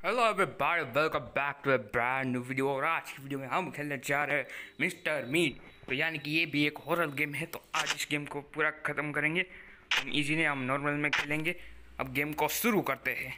Hello everybody, welcome back to a brand new video. और आज की वीडियो में हम खेलने जा रहे हैं मिस्टर मीट। तो यानी कि ये भी एक हॉरर गेम है। तो आज इस गेम को पूरा ख़त्म करेंगे। हम इजी ने हम नॉर्मल में खेलेंगे। अब गेम को शुरू करते हैं।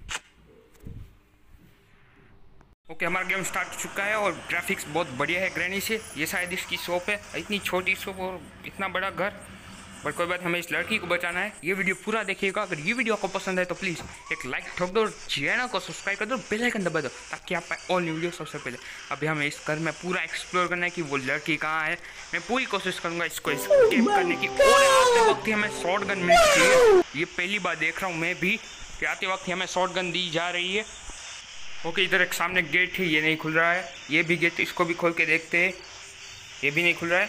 ओके, हमारा गेम स्टार्ट हो चुका है और ग्राफिक्स बहुत बढ़िया है ग्रैनी से। ये शायद इसकी शॉप है, इतनी छोटी शॉप और इतना बड़ा घर। पर कोई बात, हमें इस लड़की को बचाना है। ये वीडियो पूरा देखिएगा। अगर ये वीडियो आपको पसंद है तो प्लीज़ एक लाइक ठोक दो और चैनल को सब्सक्राइब कर दो, बेल आइकन दबा दो ताकि आप पाए ऑल न्यू वीडियो सबसे पहले। अभी हमें इस घर में पूरा एक्सप्लोर करना है कि वो लड़की कहाँ है। मैं पूरी कोशिश करूँगा इसको एस्केप करने की। और आते वक्त ही हमें शॉर्ट गन मिलती है। ये पहली बार देख रहा हूँ मैं भी कि आते वक्त हमें शॉर्ट गन दी जा रही है। ओके, इधर एक सामने गेट है, ये नहीं खुल रहा है। ये भी गेट, इसको भी खोल के देखते हैं। ये भी नहीं खुल रहा है।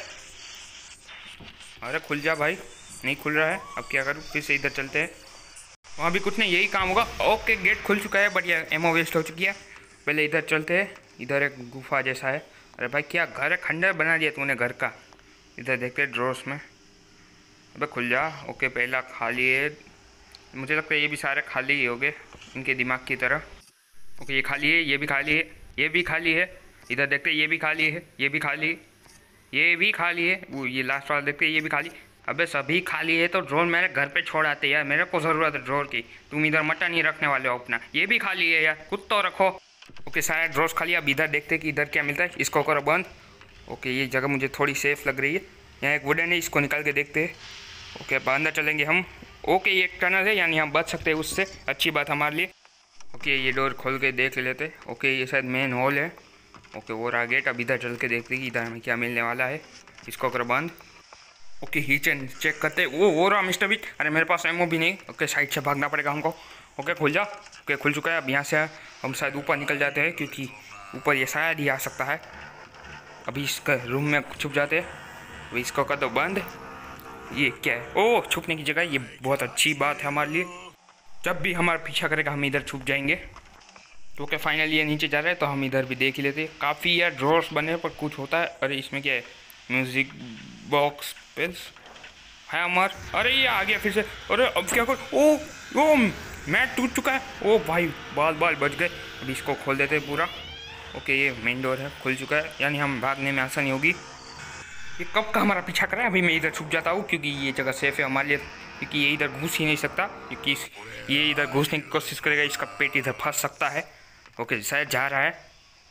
अरे खुल जा भाई, नहीं खुल रहा है। अब क्या करूँ, फिर से इधर चलते हैं। वहाँ भी कुछ नहीं, यही काम होगा। ओके, गेट खुल चुका है, बढ़िया। एमओ वेस्ट हो चुकी है। पहले इधर चलते हैं। इधर एक गुफा जैसा है। अरे भाई क्या घर है, खंडर बना दिया तूने घर का। इधर देखते हैं ड्रॉर्स में। अबे खुल जा। ओके, पहला खाली है। मुझे लगता है ये भी सारे खाली ही हो गए इनके दिमाग की तरह। ओके, ये खाली है, ये भी खाली है, ये भी खाली है। इधर देखते हैं, ये भी खाली है, ये भी खाली, ये भी खाली है। वो ये लास्ट वाला देखते हैं, ये भी खाली। अबे सभी खाली है तो ड्रोन मेरे घर पे छोड़ आते यार, मेरे को ज़रूरत है ड्रोर की। तुम इधर मटन नहीं रखने वाले हो अपना। ये भी खाली है यार, कुछ तो रखो। ओके, सारे ड्रोर्स खाली। अब इधर देखते हैं कि इधर क्या मिलता है। इसको करो बंद। ओके, ये जगह मुझे थोड़ी सेफ लग रही है। यहाँ एक वुडन है, इसको निकाल के देखते हैं। ओके, अब अंदर चलेंगे हम। ओके, ये एक टनल है, यानी हम बच सकते हैं उससे। अच्छी बात हमारे लिए। ओके, ये डोर खोल के देख लेते। ओके, ये शायद मेन हॉल है। ओके, वो रहा गेट। अब इधर चल के देखते हैं कि इधर हमें क्या मिलने वाला है। इसको करो बंद। ओके, हीचन चेक करते। वो रहा मिस्टर बीट। अरे मेरे पास एमओ भी नहीं। ओके, साइड से भागना पड़ेगा हमको। ओके, खुल जा। ओके, खुल चुका है। अब यहाँ से हम शायद ऊपर निकल जाते हैं, क्योंकि ऊपर ये शायद ही आ सकता है। अभी इसका रूम में छुप जाते हैं। अभी इसको कर दो बंद। ये क्या है? ओह, छुपने की जगह। ये बहुत अच्छी बात है हमारे लिए। जब भी हमारा पीछा करेगा हम इधर छुप जाएंगे। तो ओके, फाइनली ये नीचे जा रहे हैं तो हम इधर भी देख ही लेते हैं। काफ़ी यार ड्रॉर्स बने पर कुछ होता है। अरे इसमें क्या है? म्यूज़िक बॉक्स पेल्स है हमार। अरे ये आ गया फिर से। अरे अब क्या कर? ओ मैट टूट चुका है। ओ भाई, बाल बाल बच गए। अभी इसको खोल देते हैं पूरा। ओके, ये मेन डोर है, खुल चुका है, यानी हम भागने में आसानी होगी। ये कब का हमारा पीछा कर रहा है। अभी मैं इधर छुप जाता हूँ क्योंकि ये जगह सेफ है हमारे लिए। क्योंकि ये इधर घुस ही नहीं सकता, क्योंकि ये इधर घुसने की कोशिश करेगा, इसका पेट इधर फंस सकता है। ओके, शायद जा रहा है।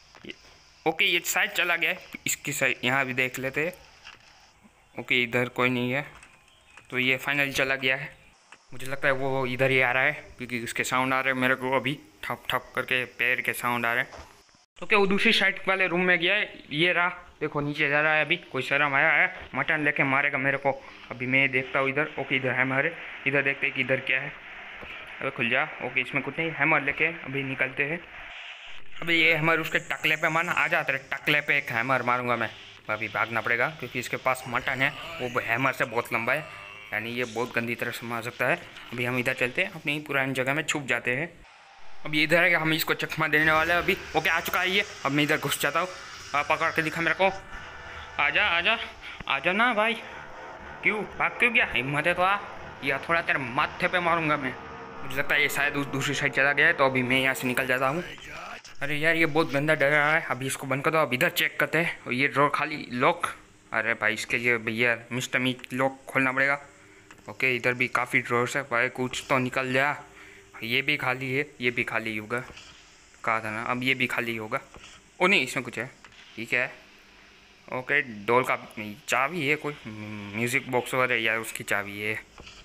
ओके, ये शायद चला गया है। इसकी साइड यहाँ भी देख लेते हैं। ओके, इधर कोई नहीं है तो ये फाइनली चला गया है। मुझे लगता है वो इधर ही आ रहा है, क्योंकि उसके साउंड आ रहे हैं मेरे को। अभी ठप ठप करके पैर के साउंड आ रहे हैं। तो क्या वो दूसरी साइड वाले रूम में गया है। ये रहा, देखो नीचे जा रहा है। अभी कोई शर्म आया है, मटन लेके मारेगा मेरे को। अभी मैं देखता हूँ इधर। ओके, इधर हैमर है। इधर देखते हैं कि इधर क्या है। अबे खुल जा। ओके, इसमें कुछ नहीं। हैमर लेके अभी निकलते हैं। अभी ये हैमर उसके टकले पे मारना। आ जाते टकले पे एक हैमर मारूंगा मैं। अभी भागना पड़ेगा क्योंकि इसके पास मटन है, वो हैमर से बहुत लंबा है, यानी ये बहुत गंदी तरह से मार सकता है। अभी हम इधर चलते हैं, अपनी पुरानी जगह में छुप जाते हैं। अब ये इधर है कि हम इसको चकमा देने वाले हैं अभी। ओके, आ चुका है ये। अब मैं इधर घुस जाता हूँ। पकड़ के दिखा मेरे को। आजा आजा आजा ना भाई। क्यों भाग क्यों गया? हिम्मत है तो आ, या थोड़ा तेरे माथे पे मारूंगा मैं। मुझे लगता है ये शायद उस दूसरी साइड चला गया है, तो अभी मैं यहाँ से निकल जाता हूँ। अरे यार, ये बहुत गंदा डर रहा है। अभी इसको बंद कर दो। अब इधर चेक करते हैं। और ये ड्रॉर खाली, लॉक। अरे भाई, इसके लिए भैया मिस्टर मीट लॉक खोलना पड़ेगा। ओके, इधर भी काफ़ी ड्रॉर्स है भाई, कुछ तो निकल जा। ये भी खाली है, ये भी खाली होगा, कहा था ना। अब ये भी खाली होगा। ओ नहीं, इसमें कुछ है। ठीक है। ओके, डोल का चाबी है, कोई म्यूज़िक बॉक्स वगैरह यार, उसकी चाबी है।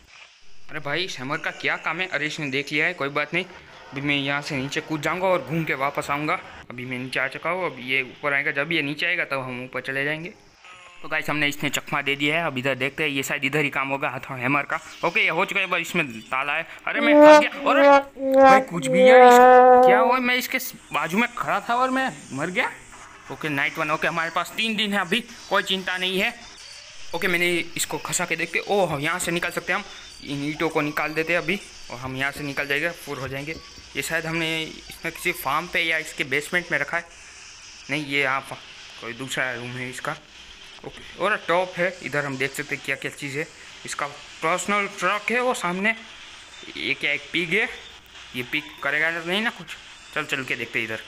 अरे भाई, हैमर का क्या काम है? अरे इसने देख लिया है, कोई बात नहीं। अभी मैं यहाँ से नीचे कूद जाऊँगा और घूम के वापस आऊँगा। अभी मैं नीचे आ चुका हूँ। अब ये ऊपर आएगा, जब ये नीचे आएगा तब हम ऊपर चले जाएंगे। तो गाइस, हमने इसने चकमा दे दिया है। अब इधर देखते हैं, ये शायद इधर ही काम होगा हाथों हैमर का। ओके, ये हो चुका है, बस इसमें ताला है। अरे मैं फंस गया। अरे भाई, कुछ भी यार, क्या हुआ? मैं इसके बाजू में खड़ा था और मैं मर गया। Okay, night one. ओके, हमारे पास 3 दिन है अभी, कोई चिंता नहीं है। ओके, मैंने इसको खसा के देखते। ओह, यहाँ से निकल सकते हैं हम। इन ईंटों को निकाल देते हैं अभी, और हम यहाँ से निकल जाएंगे, पूरे हो जाएंगे। ये शायद हमने इसमें किसी फार्म पे या इसके बेसमेंट में रखा है। नहीं, ये यहाँ कोई दूसरा रूम है इसका। ओके, और टॉप है। इधर हम देख सकते हैं क्या क्या चीज़ है। इसका पर्सनल ट्रक है वो सामने। ये क्या, एक पिग है? ये पिग करेगा नहीं ना कुछ? चल चल के देखते इधर।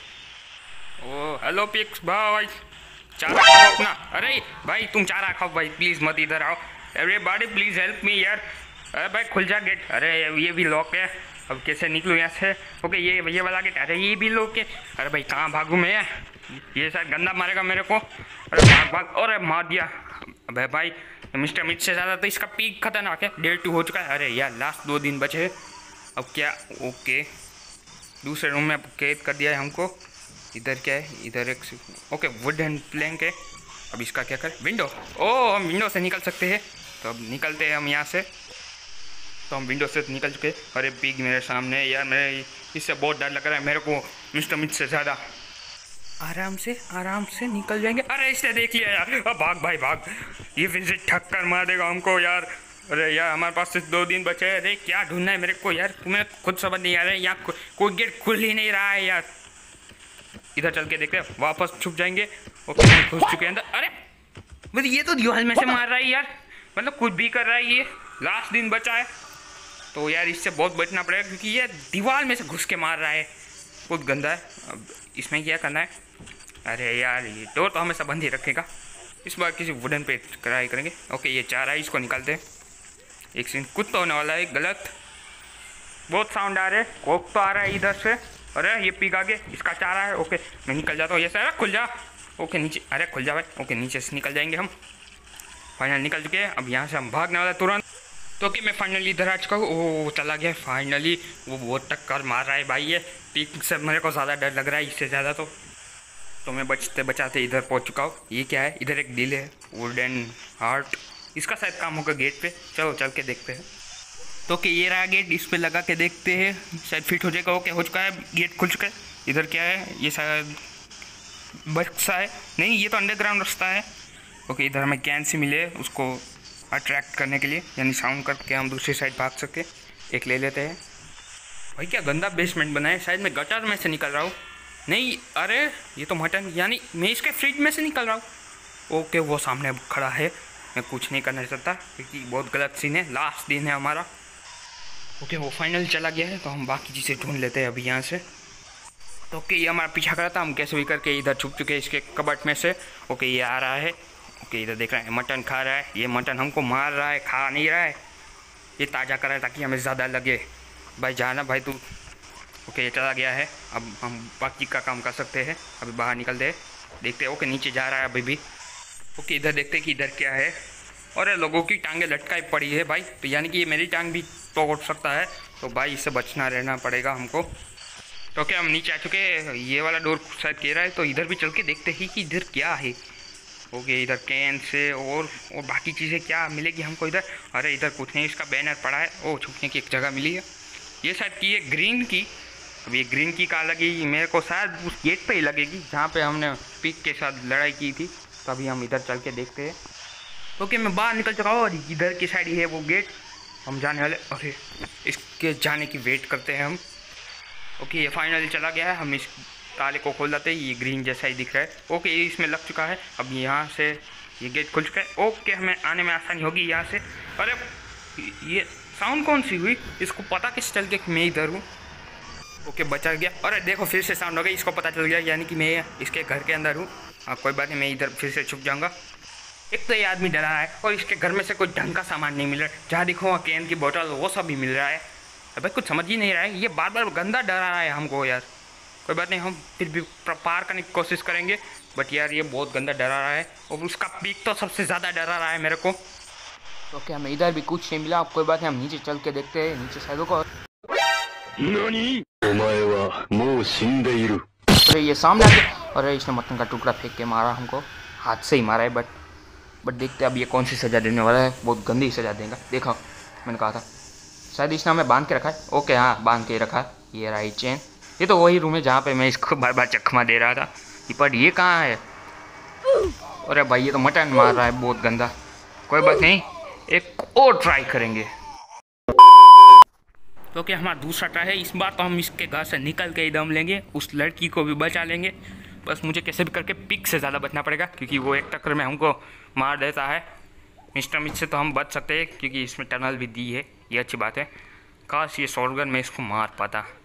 ओ हेलो पिक्स भाई, चारा खाओ अपना। अरे भाई तुम चारा खाओ भाई, प्लीज़ मत इधर आओ। अरे बॉडी प्लीज़ हेल्प मी यार। अरे भाई खुल जा गेट। अरे ये भी लॉक है, अब कैसे निकलूँ यहाँ से। ओके ये वाला गेट, अरे ये भी लॉक है। अरे भाई कहाँ भागूँ मैं, ये शायद गंदा मारेगा मेरे को। अरे भाग भाग, अरे मार दिया। अबे भाई मिस्टर मिट से ज़्यादा तो इसका पीक खतरनाक है। 1:30 हो चुका है। अरे यार लास्ट 2 दिन बचे, अब क्या। ओके दूसरे रूम में कैद कर दिया है हमको। इधर क्या है, इधर एक ओके वुडन प्लैंक है। अब इसका क्या करें, विंडो। ओ हम विंडो से निकल सकते हैं, तो अब निकलते हैं हम यहाँ से। तो हम विंडो से तो निकल चुके। अरे पिग मेरे सामने यार, मेरे इससे बहुत डर लग रहा है मेरे को मिस्टर मिट से ज़्यादा। आराम से निकल जाएंगे। अरे इसने देख लिया यार, अब भाग भाई भाग, ये फिर से ठक्कर मार देगा हमको यार। अरे यार हमारे पास सिर्फ 2 दिन बचे हैं। अरे क्या ढूंढना है मेरे को यार, तुम्हें खुद समझ नहीं आ रहा है, यहाँ कोई गेट खुल ही नहीं रहा है यार। इधर चल के देखते हैं, वापस छुप जाएंगे। ओके हम घुस चुके हैं अंदर। अरे मतलब ये तो दीवार में से मार रहा है यार, मतलब कुछ भी कर रहा है। ये लास्ट दिन बचा है तो यार इससे बहुत बचना पड़ेगा, क्योंकि ये दीवार में से घुस के मार रहा है, बहुत गंदा है। अब इसमें क्या करना है। अरे यार ये डोर तो हमेशा बंद ही रखेगा, इस बार किसी वुडन पे ट्राई करेंगे। ओके ये चारा है, इसको निकालते हैं। एक सीन कुछ तो होने वाला है गलत, बहुत साउंड आ रहे हैं, कोक तो आ रहा है इधर से। अरे ये पिग आगे, इसका चारा है। ओके मैं निकल जाता हूँ ये सारा, खुल जा। ओके नीचे, अरे खुल जा भाई। ओके नीचे से निकल जाएंगे हम, फाइनल निकल चुके हैं। अब यहाँ से हम भागने वाला तुरंत। तो कि मैं फाइनली इधर आ चुका हूँ। वो चला गया फाइनली, वो बहुत टक्कर मार रहा है भाई। ये पिग से मेरे को ज़्यादा डर लग रहा है इससे ज़्यादा। तो मैं बचते बचाते इधर पहुँच चुका हूँ। ये क्या है, इधर एक दिल है, वुडन हार्ट, इसका शायद काम होगा गेट पे। चलो चल के देखते हैं। तो कि ये रहा गेट, इस पे लगा के देखते हैं शायद फिट हो जाएगा। ओके हो चुका है, गेट खुल चुका है। इधर क्या है, ये शायद बक्सा है, नहीं ये तो अंडरग्राउंड रास्ता है। ओके इधर हमें कैन से मिले उसको अट्रैक्ट करने के लिए, यानी साउंड करके हम दूसरी साइड भाग सके। एक ले लेते हैं। भाई क्या गंदा बेसमेंट बना है, शायद मैं गटर में से निकल रहा हूँ। नहीं अरे ये तो मटन, यानी मैं इसके फ्रिज में से निकल रहा हूँ। ओके वो सामने खड़ा है, मैं कुछ नहीं करना चाहता क्योंकि बहुत गलत सीन है, लास्ट दिन है हमारा। ओके वो फाइनल चला गया है, तो हम बाकी चीज़ें ढूंढ लेते हैं अभी यहाँ से। तो ओके ये हमारा पीछा करा था, हम कैसे भी करके इधर छुप चुके हैं इसके कबट में से। ओके ये आ रहा है। ओके इधर देख रहे हैं, मटन खा रहा है। ये मटन हमको मार रहा है, खा नहीं रहा है, ये ताज़ा कर रहा है ताकि हमें ज़्यादा लगे। भाई जाना भाई तू। ओके ये चला गया है, अब हम बाकी का काम कर सकते हैं। अभी बाहर निकलते हैं, देखते हैं। ओके नीचे जा रहा है अभी भी। ओके इधर देखते हैं कि इधर क्या है। और लोगों की टांगें लटकाई पड़ी है भाई, तो यानी कि ये मेरी टांग भी तोड़ सकता है, तो भाई इससे बचना रहना पड़ेगा हमको। तो क्या हम नीचे आ चुके हैं, ये वाला डोर शायद कह रहा है, तो इधर भी चल के देखते हैं कि इधर क्या है। ओके इधर कैन से और बाकी चीज़ें क्या मिलेगी हमको इधर। अरे इधर कुछ नहीं, इसका बैनर पड़ा है। ओ छुपने की एक जगह मिली है, ये शायद की है ग्रीन की। अब ये ग्रीन की कहाँ लगेगी, मेरे को शायद उस गेट पे ही लगेगी जहाँ पे हमने पिग के साथ लड़ाई की थी। तो अभी हम इधर चल के देखते हैं। ओके मैं बाहर निकल चुका हूँ और इधर की साइड ही है वो गेट, हम जाने वाले। अरे इसके जाने की वेट करते हैं हम। ओके ये फाइनली चला गया है, हम इस ताले को खोल देते हैं। ये ग्रीन जैसा ही दिख रहा है। ओके ये इसमें लग चुका है, अब यहाँ से ये गेट खुल चुका है। ओके हमें आने में आसानी होगी यहाँ से। अरे ये साउंड कौन सी हुई, इसको पता किस चल के मैं इधर हूँ। ओके बचा गया। अरे देखो फिर से साउंड हो गया, इसको पता चल गया यानी कि मैं इसके घर के अंदर हूँ। हाँ कोई बात नहीं, मैं इधर फिर से छुप जाऊँगा। एक तो ये आदमी डरा है और इसके घर में से कोई ढंग का सामान नहीं मिल रहा है। जहाँ देखो वहाँ कैन की बोतल वो सब भी मिल रहा है। अबे कुछ समझ ही नहीं रहा है, ये बार बार गंदा डरा रहा है हमको यार। कोई बात नहीं, हम फिर भी पार करने की कोशिश करेंगे, बट यार ये बहुत गंदा डरा रहा है और उसका पीक तो सबसे ज़्यादा डरा रहा है मेरे को। तो क्या हमें इधर भी कुछ नहीं मिला, अब कोई बात नहीं, हम नीचे चल के देखते हैं। नीचे शायद को अरे ये सामने आ गया। अरे इसने मटन का टुकड़ा फेंक के मारा हमको, हाथ से ही मारा है। बट देखते हैं अब ये कौन सी सज़ा देने वाला है, बहुत गंदी सज़ा देगा। देखा मैंने कहा था, शायद इसने हमें बांध के रखा है। ओके हाँ बांध के रखा है। ये रहा चेन, ये तो वही रूम है जहाँ पे मैं इसको बार बार चकमा दे रहा था। पर ये कहाँ है, अरे भाई ये तो मटन मार रहा है बहुत गंदा। कोई बात नहीं, एक और ट्राई करेंगे। तो क्या हमारा दूसरा ट्राई है, इस बार तो हम इसके घर से निकल के ही दम लेंगे, उस लड़की को भी बचा लेंगे। बस मुझे कैसे भी करके पिग से ज़्यादा बचना पड़ेगा, क्योंकि वो एक टक्कर में हमको मार देता है। मिस्टर मिच से तो हम बच सकते हैं क्योंकि इसमें टनल भी दी है, ये अच्छी बात है। काश ये शॉटगन में इसको मार पाता,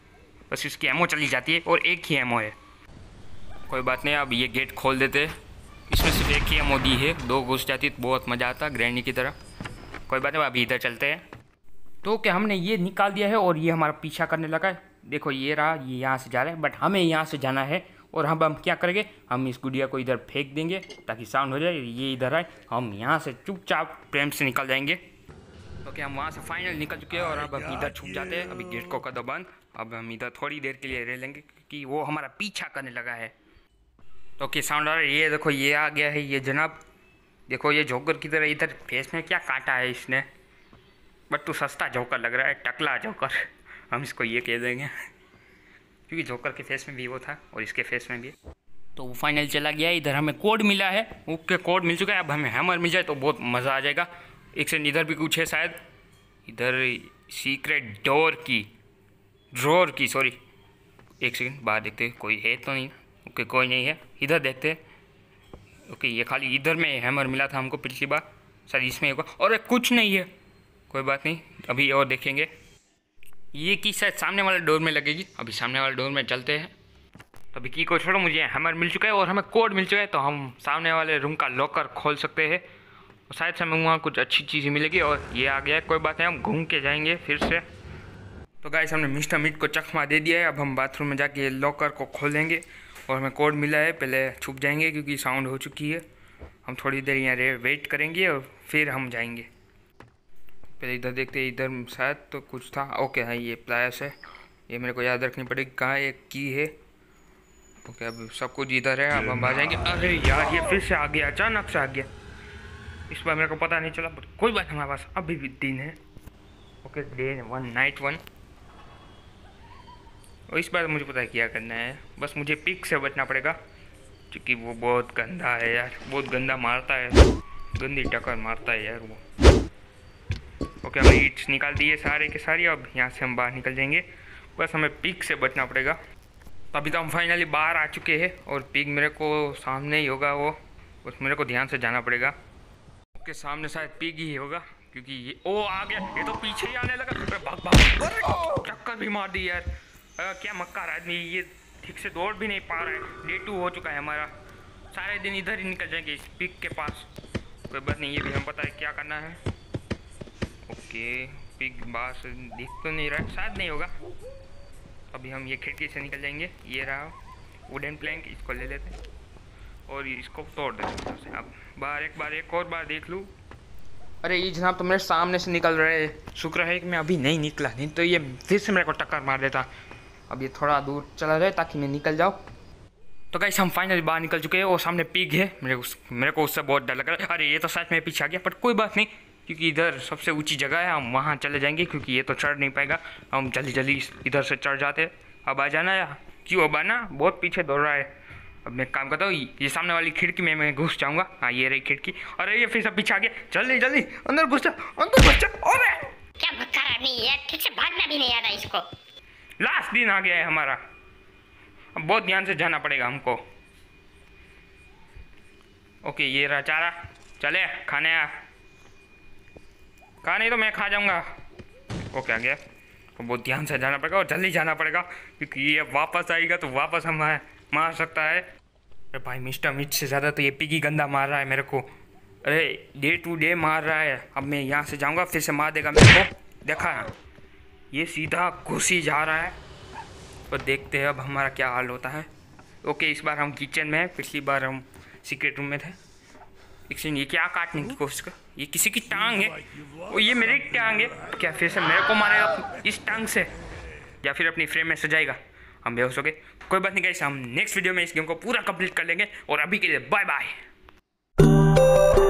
बस इसकी एमओ चली जाती है और एक ही एमओ है। कोई बात नहीं, अब ये गेट खोल देते। इसमें सिर्फ एक ही एमओ दी है, 2 घुस जाती तो बहुत मज़ा आता ग्रैनी की तरह। कोई बात नहीं, अभी इधर चलते हैं। तो क्या हमने ये निकाल दिया है और ये हमारा पीछा करने लगा है। देखो ये रहा, ये यहाँ से जा रहा है, बट हमें यहाँ से जाना है। और हम क्या करेंगे, हम इस गुड़िया को इधर फेंक देंगे ताकि साउंड हो जाए, ये इधर आए, हम यहाँ से चुपचाप प्रेम से निकल जाएंगे। तो क्या हम वहाँ से फाइनल निकल चुके हैं और अब हम इधर छुप जाते हैं। अभी गेट को कर दो बंद। अब हम इधर थोड़ी देर के लिए रह लेंगे क्योंकि वो हमारा पीछा करने लगा है। तो क्या साउंड आ रहा है, ये देखो ये आ गया है ये जनाब। देखो ये जोकर की तरह इधर फेस में क्या काटा है इसने, बट तू सस्ता जोकर लग रहा है, टकला जोकर हम इसको ये कह देंगे क्योंकि जोकर के फेस में भी वो था और इसके फेस में भी। तो वो फाइनल चला गया। इधर हमें कोड मिला है, ओके कोड मिल चुका है। अब हमें हैमर मिल जाए तो बहुत मज़ा आ जाएगा। एक सेकंड, इधर भी कुछ है शायद, इधर सीक्रेट ड्रॉर की सॉरी, एक सेकंड बाहर देखते हैं कोई है तो नहीं। ओके कोई नहीं है, इधर देखते हैं। ओके ये खाली इधर में हैमर मिला था हमको पिछली बार, सर इसमें होगा। और कुछ नहीं है, कोई बात नहीं, अभी और देखेंगे। ये की शायद सामने वाले डोर में लगेगी। अभी सामने वाले डोर में चलते हैं। तो अभी की को छोड़ो, मुझे हैमर मिल चुका है और हमें कोड मिल चुका है, तो हम सामने वाले रूम का लॉकर खोल सकते हैं। और शायद से हमें वहाँ कुछ अच्छी चीज़ें मिलेगी। और ये आ गया है, कोई बात नहीं, हम घूम के जाएंगे फिर से। तो गाइस हमने मिस्टर मीट को चकमा दे दिया है। अब हम बाथरूम में जाके लॉकर को खोलेंगे और हमें कोड मिला है। पहले छुप जाएंगे क्योंकि साउंड हो चुकी है। हम थोड़ी देर यहाँ वेट करेंगे और फिर हम जाएंगे। पहले इधर देखते हैं, इधर शायद तो कुछ था। ओके हाँ ये प्लायर्स है, ये मेरे को याद रखनी पड़ेगी। कहाँ एक की है। ओके अब सब कुछ इधर है, अब हम आ जाएंगे। अरे यार ये फिर से आ गया, अचानक से आ गया। इस बार मेरे को पता नहीं चला, बट कोई बात हमारे पास अभी भी दिन है। Okay day 1 night 1। और इस बार मुझे पता है क्या करना है, बस मुझे पिक से बचना पड़ेगा क्योंकि वो बहुत गंदा है यार, बहुत गंदा मारता है, गंदी टक्कर मारता है यार वो। ओके हमने ईट्स निकाल दिए सारे के सारे। अब यहाँ से हम बाहर निकल जाएंगे, बस हमें पिग से बचना पड़ेगा। तो अभी तो हम फाइनली बाहर आ चुके हैं और पिग मेरे को सामने ही होगा, वो बस मेरे को ध्यान से जाना पड़ेगा। ओके सामने शायद पिग ही होगा क्योंकि ये ओ आ गया, ये तो पीछे ही आने लगा। भाग भाग, टक्कर भी मार दी यार। क्या मक्कार आदमी, ये ठीक से दौड़ भी नहीं पा रहा है। डे 2 हो चुका है हमारा, सारे दिन इधर ही निकल जाएंगे इस पिग के पास। कोई बात नहीं, ये भी हम पता है क्या करना है। ओके पिग बाहर से दिख तो नहीं रहा है, शायद नहीं होगा। अभी हम ये खिड़की से निकल जाएंगे। ये रहा वुडन प्लैंक, इसको ले लेते हैं और इसको तोड़ देते हैं। अब बाहर एक और बार देख लूँ। अरे ये जनाब तो मेरे सामने से निकल रहे हैं। शुक्र है कि मैं अभी नहीं निकला, नहीं तो ये फिर से मेरे को टक्कर मार देता। अब ये थोड़ा दूर चला जाए ताकि मैं निकल जाऊँ। तो गाइस हम फाइनली बाहर निकल चुके हैं और सामने पिग है। मेरे को उससे बहुत डर लग रहा है। अरे ये तो सच में पीछे आ गया, बट कोई बात नहीं क्योंकि इधर सबसे ऊंची जगह है, हम वहाँ चले जाएंगे क्योंकि ये तो चढ़ नहीं पाएगा। हम जल्दी जल्दी इधर से चढ़ जाते हैं। अब आ जाना या क्यों, अब आना, बहुत पीछे दौड़ रहा है। अब मैं काम करता हूँ, ये सामने वाली खिड़की में मैं घुस जाऊँगा। हाँ ये रही खिड़की। अरे ये फिर सब पीछे आ गया, जल्दी जल्दी अंदर घुस जा, अंदर घुस जा। अरे क्या बक्का आदमी है, ठीक से भागना भी नहीं आता इसको। लास्ट दिन आ गया है हमारा, अब बहुत ध्यान से जाना पड़ेगा हमको। ओके ये रहा चारा, चले खाने आ। खा नहीं तो मैं खा जाऊंगा। ओके आ गया, तो बहुत ध्यान से जाना पड़ेगा और जल्दी जाना पड़ेगा क्योंकि ये वापस आएगा तो वापस हम मार सकता है। अरे भाई मिस्टर मीट से ज़्यादा तो ये पिगी गंदा मार रहा है मेरे को। अरे डे 2 डे मार रहा है। अब मैं यहाँ से जाऊँगा फिर से मार देगा मेरे को। देखा ना, ये सीधा घुसी जा रहा है। तो देखते हैं अब हमारा क्या हाल होता है। ओके इस बार हम किचन में हैं, पिछली बार हम सीक्रेट रूम में थे। ये क्या काटने की कोशिश कर, ये किसी की टांग है। और ये मेरी टांग है, क्या फिर से मेरे को मारेगा इस टांग से या फिर अपनी फ्रेम में सजाएगा। हम बेहोश हो गए, कोई बात नहीं गाइस, हम नेक्स्ट वीडियो में इस गेम को पूरा कंप्लीट कर लेंगे। और अभी के लिए बाय बाय।